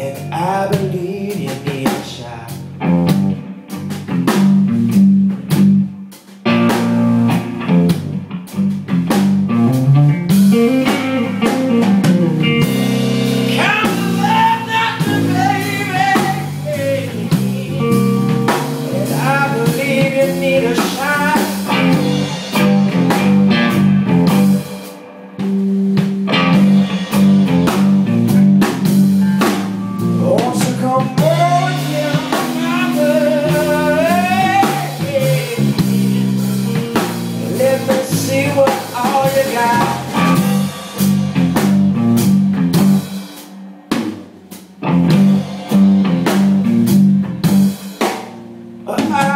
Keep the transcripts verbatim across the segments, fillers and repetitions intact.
and I believe you need a shot. Need a shot. Oh, so come on, yeah, let me see what all you got. I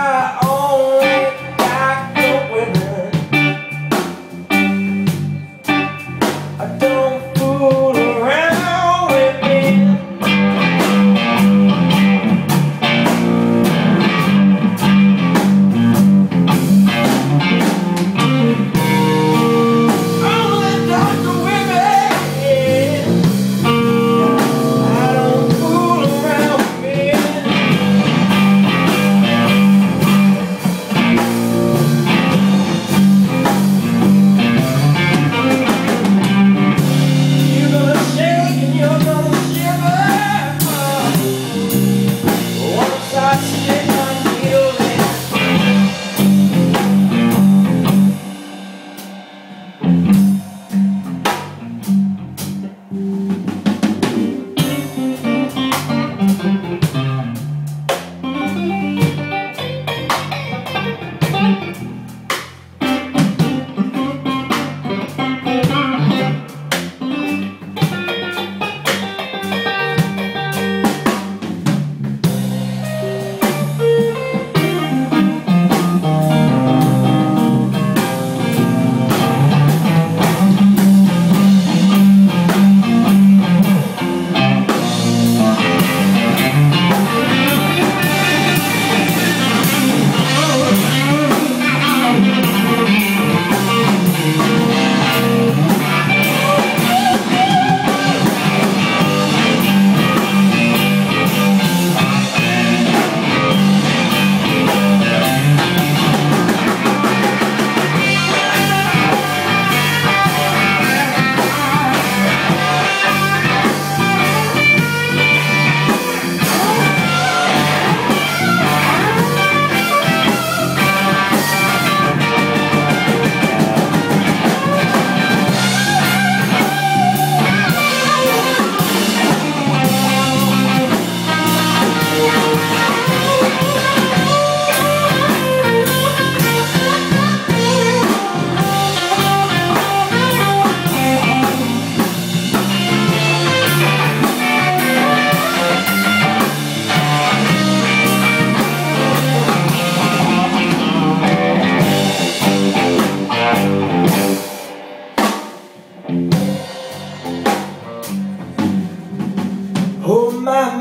hold my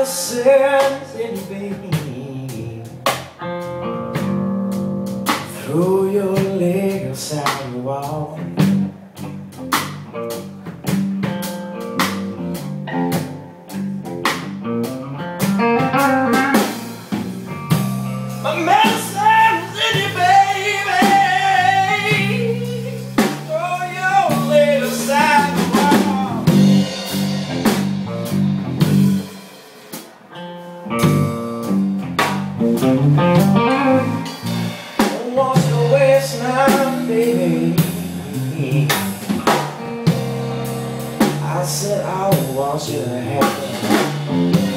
medicines in your baby. Throw your leg aside the wall. My medicine's in your baby. Throw your leg aside the wall. Don't wash your waist now, baby. I said I'll wash your hair.